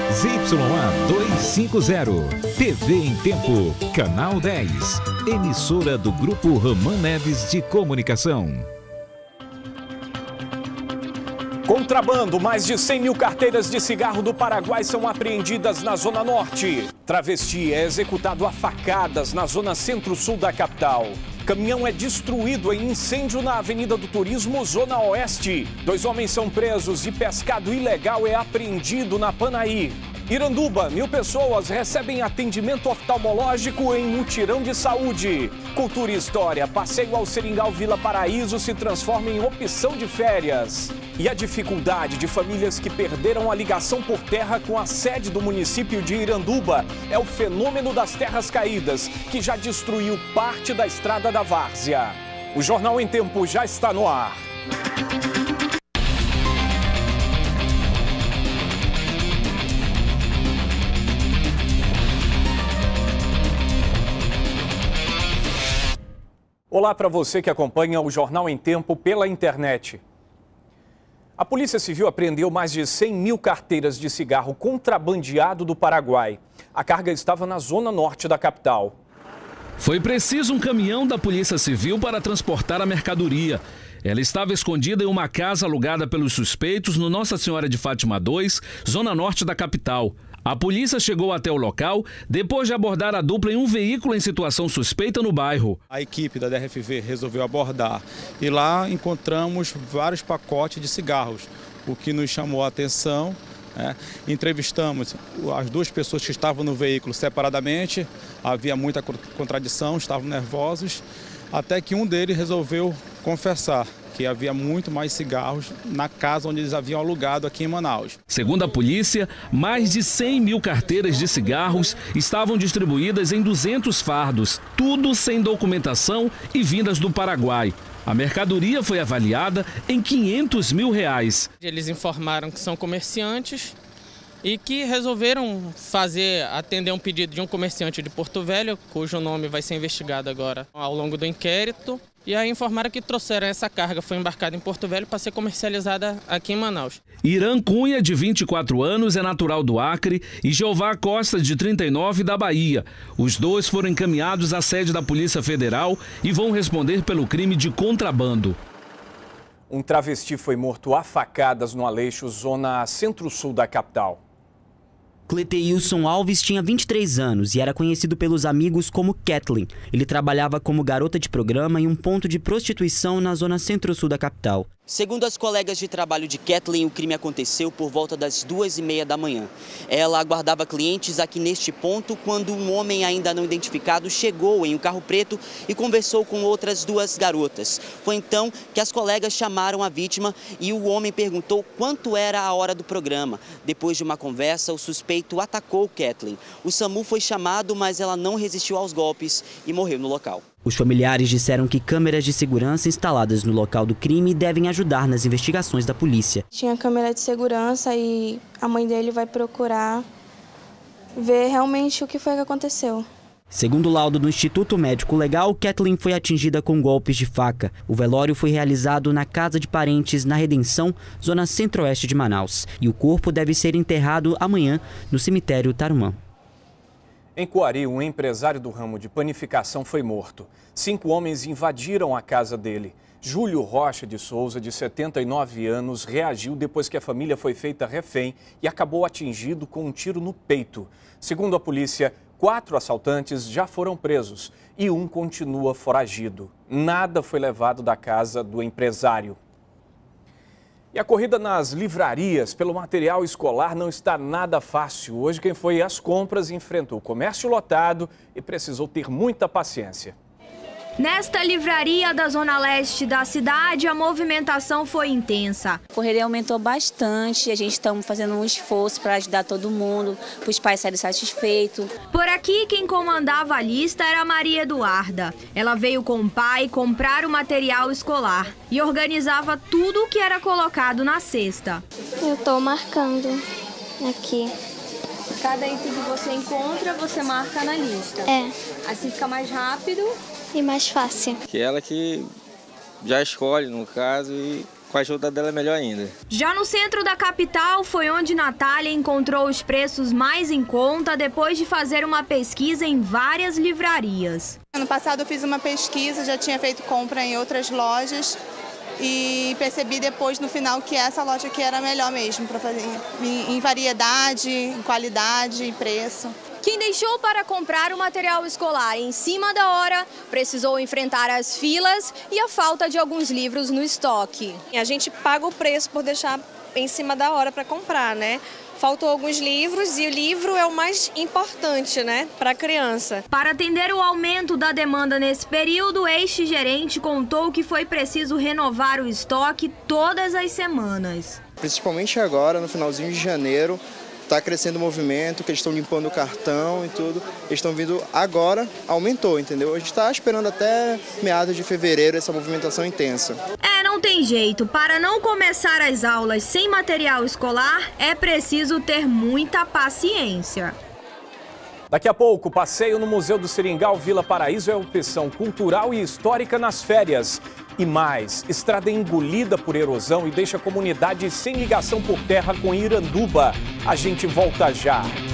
ZYA 250, TV em Tempo, Canal 10, emissora do Grupo Ramã Neves de Comunicação. Contrabando, mais de 100 mil carteiras de cigarro do Paraguai são apreendidas na Zona Norte. Travesti é executado a facadas na Zona Centro-Sul da capital. Caminhão é destruído em incêndio na Avenida do Turismo, Zona Oeste. 2 homens são presos e pescado ilegal é apreendido na Panaí. Iranduba, 1000 pessoas recebem atendimento oftalmológico em mutirão de saúde. Cultura e história, passeio ao Seringal Vila Paraíso se transforma em opção de férias. E a dificuldade de famílias que perderam a ligação por terra com a sede do município de Iranduba é o fenômeno das terras caídas, que já destruiu parte da estrada da Várzea. O Jornal em Tempo já está no ar. Olá para você que acompanha o Jornal em Tempo pela internet. A Polícia Civil apreendeu mais de 100 mil carteiras de cigarro contrabandeado do Paraguai. A carga estava na zona norte da capital. Foi preciso um caminhão da Polícia Civil para transportar a mercadoria. Ela estava escondida em uma casa alugada pelos suspeitos no Nossa Senhora de Fátima 2, zona norte da capital. A polícia chegou até o local depois de abordar a dupla em um veículo em situação suspeita no bairro. A equipe da DRFV resolveu abordar e lá encontramos vários pacotes de cigarros, o que nos chamou a atenção. Entrevistamos as 2 pessoas que estavam no veículo separadamente, havia muita contradição, estavam nervosos, até que um deles resolveu confessar que havia muito mais cigarros na casa onde eles haviam alugado aqui em Manaus. Segundo a polícia, mais de 100 mil carteiras de cigarros estavam distribuídas em 200 fardos, tudo sem documentação e vindas do Paraguai. A mercadoria foi avaliada em R$500 mil. Eles informaram que são comerciantes e que resolveram atender um pedido de um comerciante de Porto Velho, cujo nome vai ser investigado agora ao longo do inquérito. E aí informaram que trouxeram essa carga, foi embarcada em Porto Velho para ser comercializada aqui em Manaus. Irã Cunha, de 24 anos, é natural do Acre, e Jeová Costa, de 39, da Bahia. Os 2 foram encaminhados à sede da Polícia Federal e vão responder pelo crime de contrabando. Um travesti foi morto a facadas no Aleixo, zona centro-sul da capital. Cleteilson Alves tinha 23 anos e era conhecido pelos amigos como Kathleen. Ele trabalhava como garota de programa em um ponto de prostituição na zona centro-sul da capital. Segundo as colegas de trabalho de Kathleen, o crime aconteceu por volta das 2h30 da manhã. Ela aguardava clientes aqui neste ponto quando um homem ainda não identificado chegou em um carro preto e conversou com outras 2 garotas. Foi então que as colegas chamaram a vítima e o homem perguntou quanto era a hora do programa. Depois de uma conversa, o suspeito atacou Kathleen. O SAMU foi chamado, mas ela não resistiu aos golpes e morreu no local. Os familiares disseram que câmeras de segurança instaladas no local do crime devem ajudar nas investigações da polícia. Tinha câmera de segurança e a mãe dele vai procurar ver realmente o que foi que aconteceu. Segundo o laudo do Instituto Médico Legal, Kathleen foi atingida com golpes de faca. O velório foi realizado na casa de parentes na Redenção, zona centro-oeste de Manaus. E o corpo deve ser enterrado amanhã no cemitério Tarumã. Em Coari, um empresário do ramo de panificação foi morto. 5 homens invadiram a casa dele. Júlio Rocha de Souza, de 79 anos, reagiu depois que a família foi feita refém e acabou atingido com um tiro no peito. Segundo a polícia, 4 assaltantes já foram presos e um continua foragido. Nada foi levado da casa do empresário. E a corrida nas livrarias pelo material escolar não está nada fácil. Hoje quem foi às compras enfrentou o comércio lotado e precisou ter muita paciência. Nesta livraria da Zona Leste da cidade, a movimentação foi intensa. A correria aumentou bastante, a gente está fazendo um esforço para ajudar todo mundo, para os pais saírem satisfeitos. Por aqui, quem comandava a lista era a Maria Eduarda. Ela veio com o pai comprar o material escolar e organizava tudo o que era colocado na cesta. Eu estou marcando aqui. Cada item que você encontra, você marca na lista. É. Assim fica mais rápido. E mais fácil. Que ela que já escolhe, no caso, e Com a ajuda dela é melhor ainda. Já no centro da capital foi onde Natália encontrou os preços mais em conta depois de fazer uma pesquisa em várias livrarias. Ano passado eu fiz uma pesquisa, já tinha feito compra em outras lojas e percebi depois no final que essa loja aqui era melhor mesmo para fazer em variedade, em qualidade e preço. Quem deixou para comprar o material escolar em cima da hora precisou enfrentar as filas e a falta de alguns livros no estoque. A gente paga o preço por deixar em cima da hora para comprar, né? Faltou alguns livros e o livro é o mais importante, né, para a criança. Para atender o aumento da demanda nesse período, este gerente contou que foi preciso renovar o estoque todas as semanas. Principalmente agora, no finalzinho de janeiro, está crescendo o movimento, que eles estão limpando o cartão e tudo. Eles estão vindo agora, aumentou, entendeu? A gente está esperando até meados de fevereiro essa movimentação intensa. Não tem jeito. Para não começar as aulas sem material escolar, é preciso ter muita paciência. Daqui a pouco, passeio no Museu do Seringal Vila Paraíso é opção cultural e histórica nas férias. E mais, estrada engolida por erosão e deixa a comunidade sem ligação por terra com Iranduba. A gente volta já.